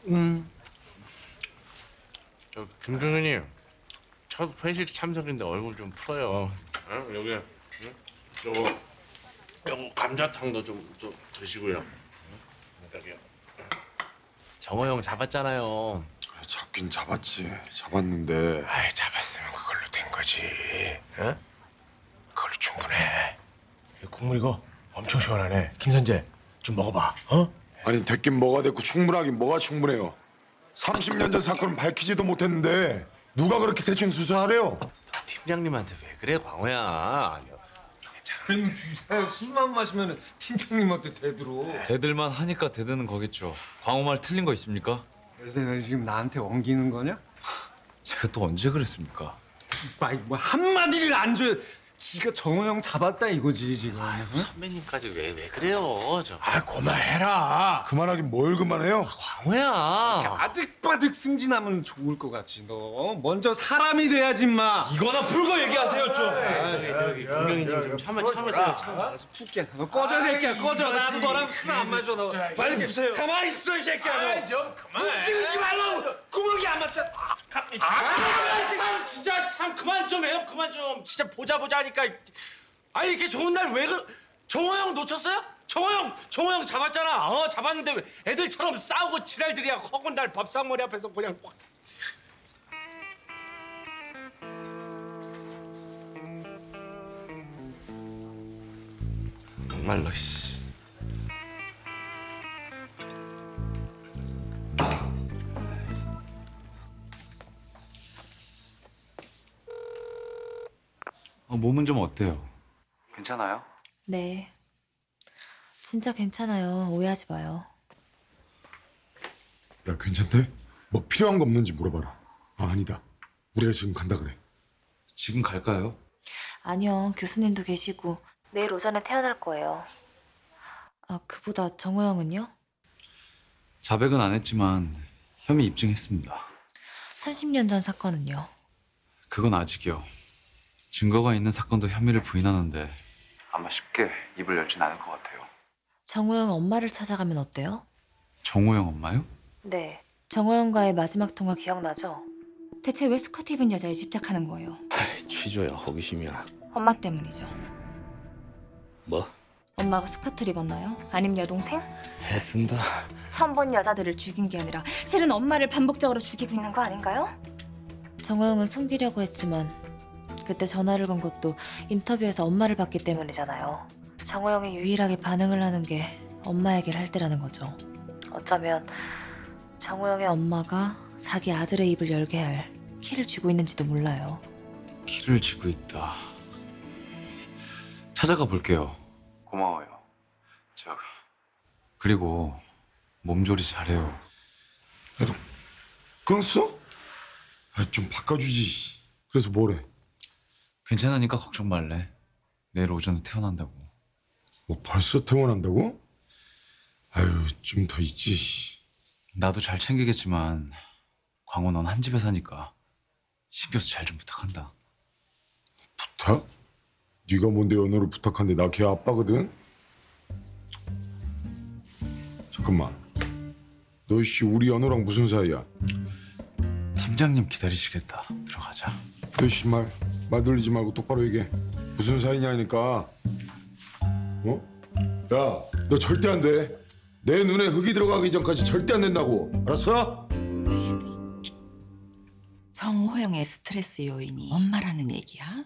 김경현님, 첫 회식 참석인데 얼굴 좀 풀어요. 여기, 요거 감자탕도 좀 드시고요. 여기요. 정호 형 잡았잖아요. 잡긴 잡았지. 잡았는데. 아이, 잡았으면 그걸로 된 거지. 어? 그걸로 충분해. 이 국물 이거 엄청 시원하네. 김선재, 좀 먹어봐. 어? 아니 됐긴 뭐가 됐고 충분하긴 뭐가 충분해요. 30년 전 사건은 밝히지도 못했는데 누가 그렇게 대충 수사하래요? 팀장님한테 왜 그래, 광호야? 아니 주사야 술만 마시면 팀장님한테 대들어. 대들만 하니까 대드는 거겠죠. 광호 말 틀린 거 있습니까? 그래서 너 지금 나한테 엉기는 거냐? 제가 또 언제 그랬습니까? 아이 뭐 한마디를 안 줘요. 지가 정호 형 잡았다 이거지 지금. 응? 선배님까지 왜 그래요? 아, 그만해라. 그만하긴 뭘 그만해요? 광호야. 아득바득 승진하면 좋을 것 같지. 너 먼저 사람이 돼야지 마. 이거나 풀고 얘기하세요 좀. 저기 김경희님 좀 참으세요. 푹게. 너 꺼져 새끼야 꺼져. 나도 너랑 술 안 마셔. 너 빨리 푸세요. 가만히 있어 이 새끼야 너. 좀 그만해. 웃기지 말라고. 구멍이 안 맞잖아. 참 진짜 참 그만 좀 해요. 그만 좀. 진짜 보자 하니까. 아니 이렇게 좋은 날 왜 정호 형 놓쳤어요? 정호 형 잡았잖아. 잡았는데 왜 애들처럼 싸우고 지랄들이야. 허군 날 밥상머리 앞에서 그냥 확. 정말로 씨. 몸은 좀 어때요? 괜찮아요? 네. 진짜 괜찮아요. 오해하지 마요. 야 괜찮대? 뭐 필요한 거 없는지 물어봐라. 아니다. 우리가 지금 간다 그래. 지금 갈까요? 아니요. 교수님도 계시고 내일 오전에 태어날 거예요. 아, 그보다 정호 형은요? 자백은 안 했지만 혐의 입증했습니다. 30년 전 사건은요? 그건 아직이요. 증거가 있는 사건도 혐의를 부인하는데 아마 쉽게 입을 열진 않을 것 같아요. 정호 형 엄마를 찾아가면 어때요? 정호 형 엄마요? 네. 정호 형과의 마지막 통화 기억나죠? 대체 왜 스커트 입은 여자에 집착하는 거예요? 취조야 호기심이야. 엄마 때문이죠. 뭐? 엄마가 스커트를 입었나요? 아님 여동생? 애쓴다. 처음 본 여자들을 죽인 게 아니라 실은 엄마를 반복적으로 죽이고 있는 거 아닌가요? 정호 형은 숨기려고 했지만 그때 전화를 건 것도 인터뷰에서 엄마를 봤기 때문이잖아요. 정호 형이 유일하게 반응을 하는 게 엄마 얘기를 할 때라는 거죠. 어쩌면 정호 형의 엄마가 자기 아들의 입을 열게 할 키를 쥐고 있는지도 몰라요. 키를 쥐고 있다. 찾아가 볼게요. 고마워요. 그리고 몸조리 잘해요. 끊었어? 좀 바꿔주지. 그래서 뭐래? 괜찮으니까 걱정 말래. 내일 오전에 태어난다고. 뭐 벌써 퇴원한다고? 아유 좀 더 있지. 나도 잘 챙기겠지만 광호 넌 한 집에 사니까 신교수 잘 좀 부탁한다. 부탁? 네가 뭔데 연호를 부탁한데 나 걔 아빠거든? 잠깐만. 너 씨 우리 연호랑 무슨 사이야? 팀장님 기다리시겠다. 들어가자. 너 씨 말 돌리지 말고 똑바로 얘기해. 무슨 사이냐니까. 어? 야, 너 절대 안 돼. 내 눈에 흙이 들어가기 전까지 절대 안 된다고. 알았어? 정호영의 스트레스 요인이 엄마라는 얘기야?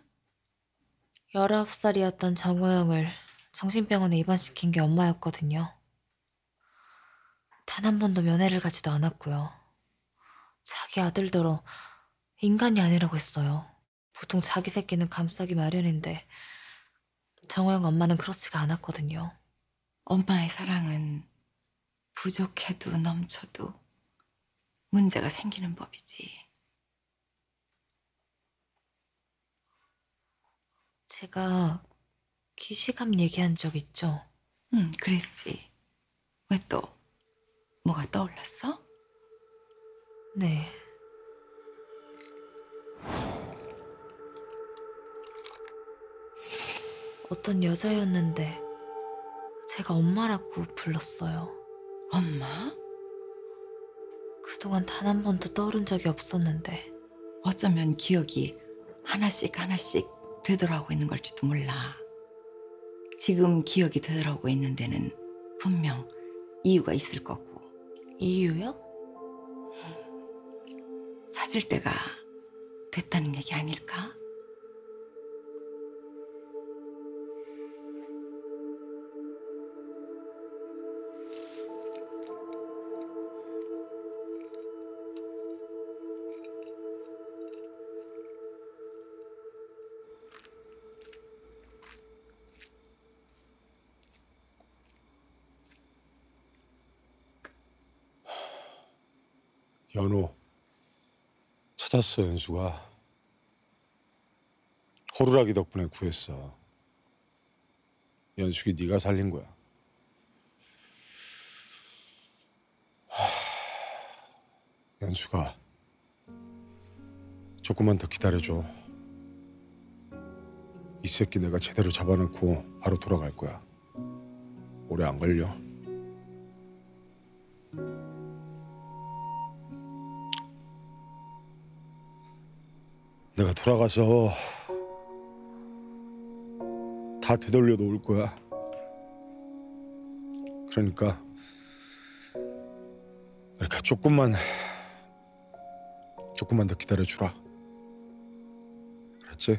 19살이었던 정호 형을 정신병원에 입원시킨 게 엄마였거든요. 단 한 번도 면회를 가지도 않았고요. 자기 아들더러 인간이 아니라고 했어요. 보통 자기 새끼는 감싸기 마련인데 정호 형 엄마는 그렇지가 않았거든요. 엄마의 사랑은 부족해도 넘쳐도 문제가 생기는 법이지. 제가 기시감 얘기한 적 있죠? 응, 그랬지. 왜 또? 뭐가 떠올랐어? 네. 어떤 여자였는데 제가 엄마라고 불렀어요. 엄마? 그동안 단 한 번도 떠오른 적이 없었는데. 어쩌면 기억이 하나씩 하나씩 되돌아오고 있는 걸지도 몰라. 지금 기억이 되돌아오고 있는 데는 분명 이유가 있을 거고. 이유요? 찾을 때가 됐다는 얘기 아닐까? 연호 찾았어. 연수가 호루라기 덕분에 구했어. 연숙이 네가 살린 거야. 연수가 조금만 더 기다려줘. 이 새끼 내가 제대로 잡아놓고 바로 돌아갈 거야. 오래 안 걸려. 내가 돌아가서 다 되돌려 놓을 거야. 그러니까 조금만 더 기다려주라. 알았지?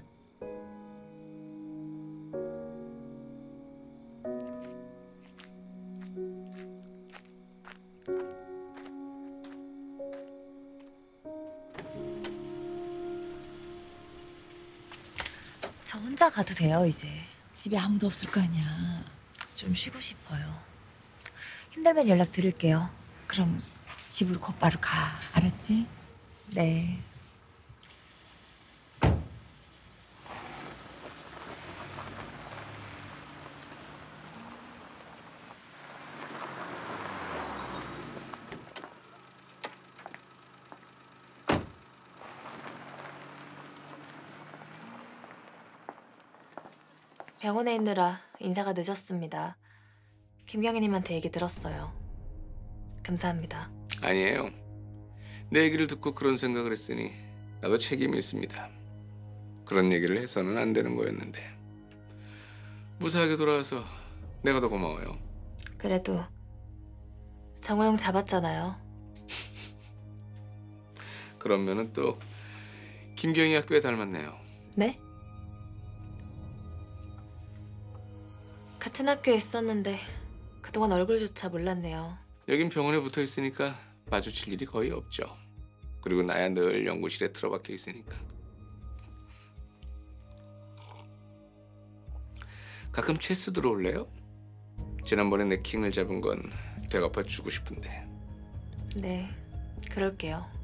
저 혼자 가도 돼요, 이제. 집에 아무도 없을 거 아니야. 좀 쉬고 싶어요. 힘들면 연락 드릴게요. 그럼 집으로 곧바로 가. 알았지? 네. 병원에 있느라 인사가 늦었습니다. 김경희님한테 얘기 들었어요. 감사합니다. 아니에요. 내 얘기를 듣고 그런 생각을 했으니 나도 책임이 있습니다. 그런 얘기를 해서는 안 되는 거였는데 무사하게 돌아와서 내가 더 고마워요. 그래도 정호영 잡았잖아요. 그러면은 또 김경희 학교에 닮았네요. 네? 같은 학교에 있었는데 그동안 얼굴조차 몰랐네요. 여긴 병원에 붙어 있으니까 마주칠 일이 거의 없죠. 그리고 나야 늘 연구실에 틀어박혀 있으니까. 가끔 체스 들어올래요? 지난번에 내 킹을 잡은 건 되갚아 주고 싶은데. 네, 그럴게요.